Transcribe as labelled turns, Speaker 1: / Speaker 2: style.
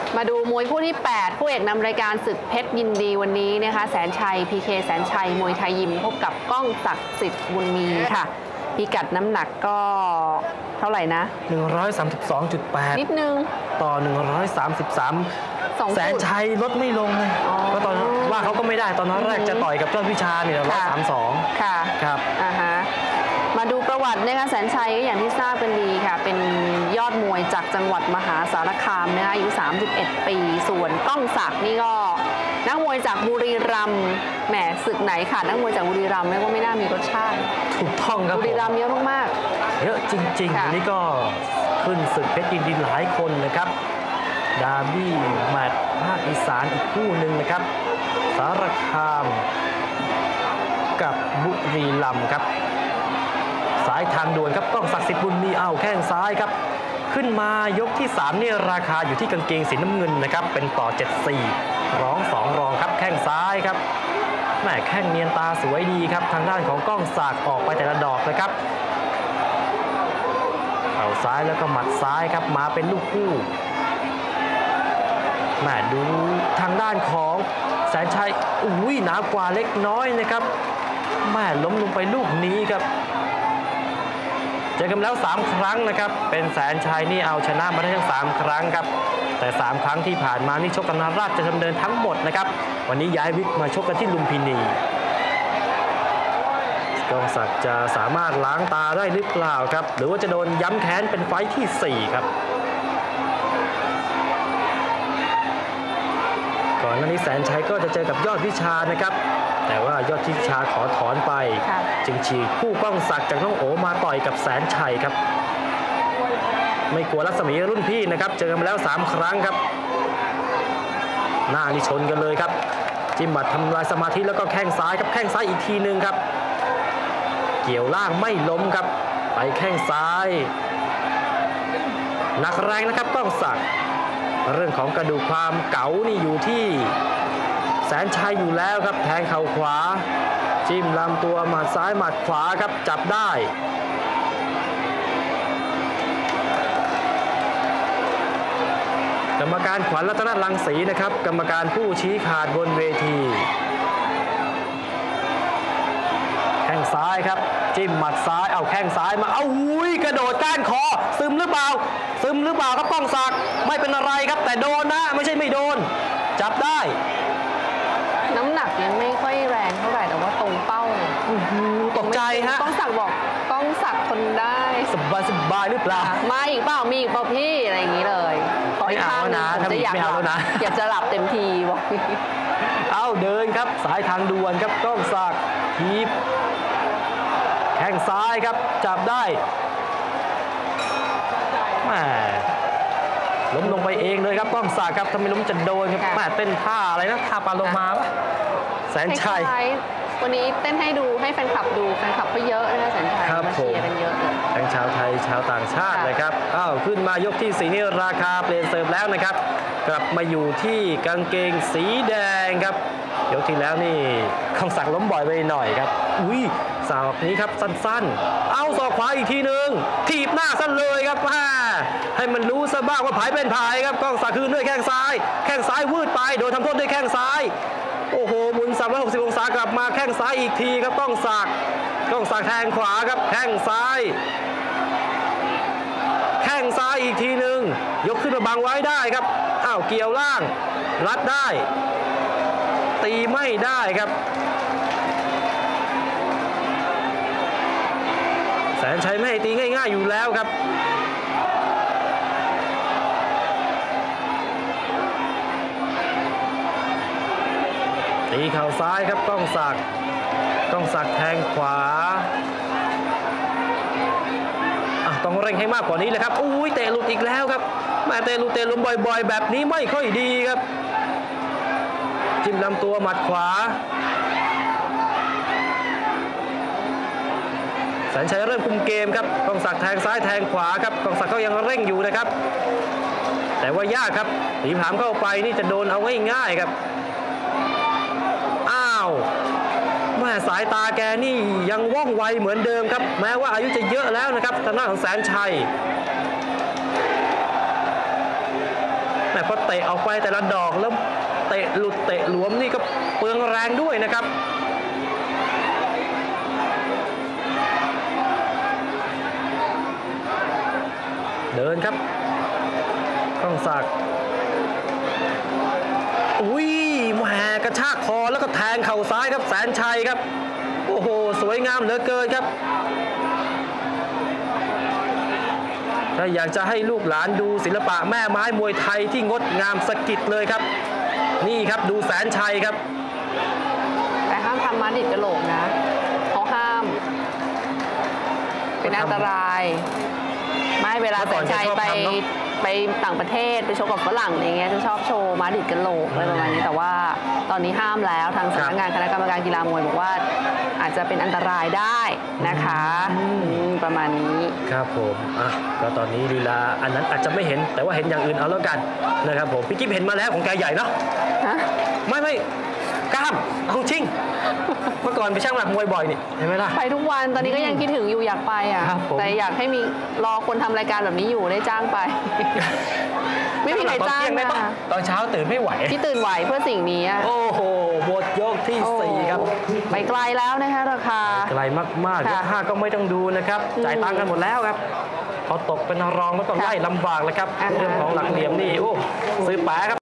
Speaker 1: มาดูมวยคู่ที่8คู่เอกนำรายการศึกเพชรยินดีวันนี้นะคะแสนชัย PK แสนชัยมวยไทยยิมพบกับก้องศักดิ์สิทธิ์บุญมีค่ะพิกัดน้ำหนักก็เท่าไหร่นะ
Speaker 2: 132.8
Speaker 1: นิดนึง
Speaker 2: ต่อ133แสนชัยลดไม่ลงเลยก็ตอนว่าเขาก็ไม่ได้ตอนนั้นแรกจะต่อยกับเจ้าวิชาเนี่ย132ค่ะครับ
Speaker 1: มาดูประวัตินะคะแสนชัยก็อย่างที่ทราบกันดีค่ะเป็นยอดมวยจากจังหวัดมหาสารคามนะคะอายุ31 ปีส่วนก้องศักดิ์นี่ก็นักมวยจากบุรีรัมย์แหมศึกไหนค่ะนักมวยจากบุรีรัมย์เรียกว่าไม่น่ามีรสชาติ
Speaker 2: ถูกต้องครับ
Speaker 1: บุรีรัมย์เยอะมาก
Speaker 2: ๆเยอะจริงๆวันนี้ก็ขึ้นศึกเพชรยินดีหลายคนนะครับดาร์บี้แมตช์ภาคอีสานอีกคู่หนึ่งนะครับสารคามกับบุรีรัมย์ครับสายทางด่วนครับก้องศักดิ์สิทธิ์บุญมีเอาแข้งซ้ายครับขึ้นมายกที่3เนี่ยราคาอยู่ที่กางเกงสีน้ำเงินนะครับเป็นต่อ74ร้อง2รองครับแข้งซ้ายครับแม่แข้งเนียนตาสวยดีครับทางด้านของก้องศักดิ์ออกไปแต่ละดอกนะครับเข่าซ้ายแล้วก็หมัดซ้ายครับมาเป็นลูกคู่แม่ดูทางด้านของแสนชัยอุ้ยหนากว่าเล็กน้อยนะครับแม่ล้มลงไปลูกนี้ครับเจอกันแล้ว3ครั้งนะครับเป็นแสนชัยนี่เอาชนะมาได้ทั้ง3ครั้งครับแต่3ครั้งที่ผ่านมานี่ชกกันราชดำเนินทั้งหมดนะครับวันนี้ย้ายวิกมาชกกันที่ลุมพินีก้องศักดิ์จะสามารถล้างตาได้หรือเปล่าครับหรือว่าจะโดนย้ำแค้นเป็นไฟท์ที่4ครับก่อนหน้านี้แสนชัยก็จะเจอกับยอดวิชานะครับแต่ว่ายอดวิชาขอถอนไปจึงฉีกคู่ก้องศักดิ์จากน้องโอมาต่อยกับแสนชัยครับไม่กลัวรัศมีรุ่นพี่นะครับเจอกันมาแล้ว3ครั้งครับหน้านี่ชนกันเลยครับจิ้มหมัดทำลายสมาธิแล้วก็แข้งซ้ายครับแข้งซ้ายอีกทีนึงครับเกี่ยวล่างไม่ล้มครับไปแข้งซ้ายหนักแรงนะครับก้องศักดิ์เรื่องของกระดูกความเก๋านี่อยู่ที่แสนชัยอยู่แล้วครับแทงเข่าขวาจิ้มลำตัวหมัดซ้ายหมัดขวาครับจับได้กรรมการขวัญรัตนรังสีนะครับกรรมการผู้ชี้ขาดบนเวทีแข้งซ้ายครับจิ้มหมัดซ้ายเอาแข้งซ้ายมาเอาอุ้ยกระโดดก้านคอซึมหรือเปล่าซึมหรือเปล่าครับก้องศักดิ์ไม่เป็นอะไรครับแต่โดนนะไม่ใช่ไม่โดนจับได้
Speaker 1: น้ำหนักยังไม่ค่อยแรงเท่าไหร่แต่ว่าตรงเป้า
Speaker 2: ตกใจฮะ
Speaker 1: ก้องศักดิ์บอกก้องศักดิ์ทนได้
Speaker 2: สบายหรือเปล่า
Speaker 1: มาอีกเปล่ามีอีกเปล่าพี่อะไรอย่างนี้เลยขออีกข้างนึงผมจะอยากหลับอยากจะหลับเต็มทีบอก
Speaker 2: เอาเดินครับสายทางด่วนครับก้องศักดิ์ทีบแข้งซ้ายครับจับได้แม่ล้มลงไปเองเลยครับก้องศักดิ์ครับทำไมล้มจะโดนครับแม่เต้นท่าอะไรนะท่าปลาโลมาปะแสนชัย
Speaker 1: วันนี้เต้นให้ดูให้แฟนคลับดูแฟนคลับก็เยอะนะแสนชัยมาเชียร์กันเยอะเลย
Speaker 2: ทั้งชาวไทยชาวต่างชาติเลยครับขึ้นมายกที่4นี่ราคาเปลี่ยนเสิร์ฟแล้วนะครับกลับมาอยู่ที่กางเกงสีแดงครับยกที่แล้วนี่ก้องศักดิ์ล้มบ่อยไปหน่อยครับอุ้ยศอกนี้ครับสั้นๆเอาศอกขวาอีกทีนึงถีบหน้าสั้นเลยครับให้มันรู้ซะบ้างว่าผายเป็นผายครับก้องศักดิ์คืนด้วยแข้งซ้ายวืดไปโดนทำโทษด้วยแข้งซ้ายโอ้โหหมุน360องศากลับมาแข้งซ้ายอีกทีครับก้องศักดิ์แทงขวาครับแข้งซ้ายอีกทีนึงยกขึ้นมาบังไว้ได้ครับเกี่ยวล่างรัดได้ตีไม่ได้ครับแสนชัยไม่ให้ตีง่ายๆอยู่แล้วครับตีเข่าซ้ายครับก้องศักดิ์แทงขวาต้องเร่งให้มากกว่านี้เลยครับอุ้ยเตะหลุดอีกแล้วครับมาเตะหลุดเตะล้มบ่อยๆแบบนี้ไม่ค่อยดีครับจิ้มลำตัวหมัดขวาแสนชัยเริ่มคุมเกมครับก้องศักดิ์แทงซ้ายแทงขวาครับก้องศักดิ์ก็ยังเร่งอยู่นะครับแต่ว่ายากครับตีผามเข้าไปนี่จะโดนเอาง่ายๆครับแม่สายตาแกนี่ยังว่องไวเหมือนเดิมครับแม้ว่าอายุจะเยอะแล้วนะครับทางด้านของแสนชัยแม่พอเตะออกไปแต่ละดอกแล้วเตะหลุดเตะหลวมนี่ก็เปลืองแรงด้วยนะครับเดินครับก้องศักดิ์อุ้ยแหมกระชากคอแล้วก็แทงเข่าซ้ายครับแสนชัยครับโอ้โหสวยงามเหลือเกินครับถ้าอยากจะให้ลูกหลานดูศิลปะแม่ไม้มวยไทยที่งดงามสะกิดเลยครับนี่ครับดูแสนชัยครับ
Speaker 1: แต่ห้ามทำม้าดิดกระโหลกนะเขาห้ามเป็นอันตรายไม่เวลาแสนชัยไปต่างประเทศไปโชว์กับฝรั่งอย่างเงี้ยจะชอบโชว์ม้าดิดกระโหลกอะไรประมาณนี้แต่ว่าตอนนี้ห้ามแล้วทางสำนักงานคณะกรรมการกีฬามวยบอกว่าอาจจะเป็นอันตรายได้นะคะประมาณนี้
Speaker 2: ครับผมก็ตอนนี้ลีลาอันนั้นอาจจะไม่เห็นแต่ว่าเห็นอย่างอื่นเอาแล้วกันนะครับผมพี่กิ๊บเห็นมาแล้วของแกใหญ่เนาะไม่กล้ามเอาจริงเมื่อก่อนไปช่างหลักมวยบ่อยนี่เห็นไหมล่ะ
Speaker 1: ไปทุกวันตอนนี้ก็ยังคิดถึงอยู่อยากไปแต่อยากให้มีรอคนทำรายการแบบนี้อยู่ได้จ้างไปไม่มีใครจ้างนะ
Speaker 2: ตอนเช้าตื่นไม่ไหว
Speaker 1: ที่ตื่นไหวเพื่อสิ่งนี้
Speaker 2: โอ้โหหมดยกที่4ครับ
Speaker 1: ไปไกลแล้วนะคะราคา
Speaker 2: ไกลมากๆยก5ก็ไม่ต้องดูนะครับจ่ายตังค์กันหมดแล้วครับพอตกเป็นรองแล้วก็ไล่ลำบากเลยครับเรื่องของหลักเหลี่ยมนี่โอ้ซื้อแปะครับ